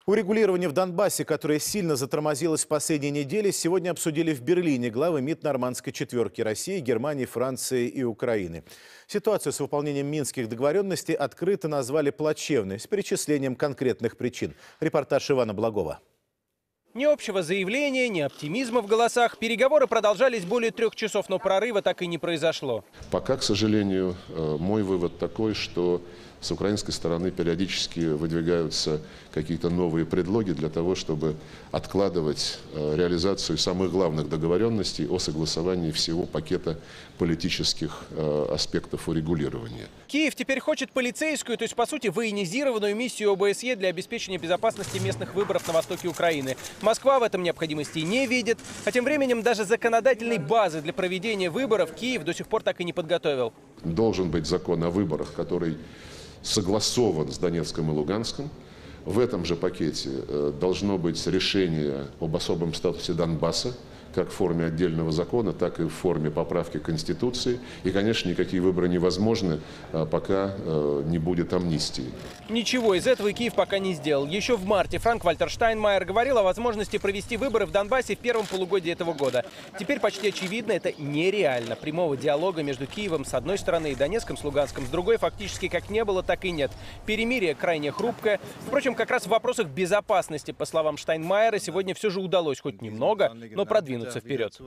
Урегулирование в Донбассе, которое сильно затормозилось в последние недели, сегодня обсудили в Берлине главы МИД нормандской четверки России, Германии, Франции и Украины. Ситуацию с выполнением минских договоренностей открыто назвали плачевной, с перечислением конкретных причин. Репортаж Ивана Благова. Ни общего заявления, ни оптимизма в голосах. Переговоры продолжались более 3 часов, но прорыва так и не произошло. Пока, к сожалению, мой вывод такой, что с украинской стороны периодически выдвигаются какие-то новые предлоги для того, чтобы откладывать реализацию самых главных договоренностей о согласовании всего пакета политических аспектов урегулирования. Киев теперь хочет полицейскую, то есть, по сути, военизированную миссию ОБСЕ для обеспечения безопасности местных выборов на востоке Украины. Москва в этом необходимости не видит, а тем временем даже законодательной базы для проведения выборов Киев до сих пор так и не подготовил. Должен быть закон о выборах, который согласован с Донецком и Луганском. В этом же пакете должно быть решение об особом статусе Донбасса, как в форме отдельного закона, так и в форме поправки Конституции. И, конечно, никакие выборы невозможны, пока не будет амнистии. Ничего из этого Киев пока не сделал. Еще в марте Франк-Вальтер Штайнмайер говорил о возможности провести выборы в Донбассе в первом полугодии этого года. Теперь почти очевидно, это нереально. Прямого диалога между Киевом с одной стороны и Донецком с Луганском с другой фактически как не было, так и нет. Перемирие крайне хрупкое. Впрочем, как раз в вопросах безопасности, по словам Штайнмайера, сегодня все же удалось хоть немного, но продвинуться вперед.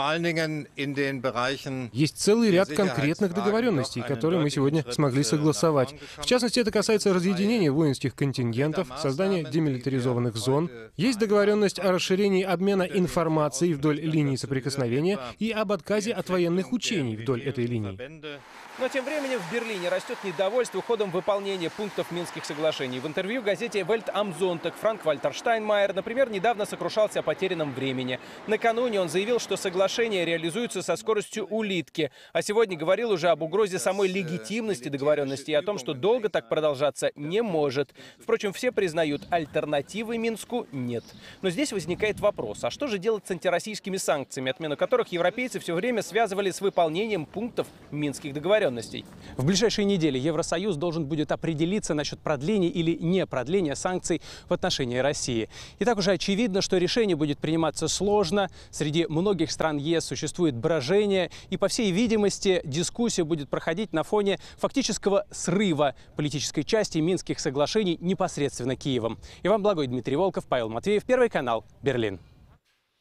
Есть целый ряд конкретных договоренностей, которые мы сегодня смогли согласовать. В частности, это касается разъединения воинских контингентов, создания демилитаризованных зон. Есть договоренность о расширении обмена информацией вдоль линии соприкосновения и об отказе от военных учений вдоль этой линии. Но тем временем в Берлине растет недовольство ходом выполнения пунктов Минских соглашений. В интервью газете Welt am Sonntag Франк-Вальтер Штайнмайер, например, недавно сокрушался о потерянном времени. Накануне он заявил, что соглашение реализуется со скоростью улитки. А сегодня говорил уже об угрозе самой легитимности договоренности и о том, что долго так продолжаться не может. Впрочем, все признают, альтернативы Минску нет. Но здесь возникает вопрос, а что же делать с антироссийскими санкциями, отмену которых европейцы все время связывали с выполнением пунктов Минских договоренностей? В ближайшие недели Евросоюз должен будет определиться насчет продления или не продления санкций в отношении России. И так уже очевидно, что решение будет приниматься сложно. Среди многих стран ЕС существует брожение. И, по всей видимости, дискуссия будет проходить на фоне фактического срыва политической части Минских соглашений непосредственно Киевом. Иван Благой, Дмитрий Волков, Павел Матвеев, Первый канал, Берлин.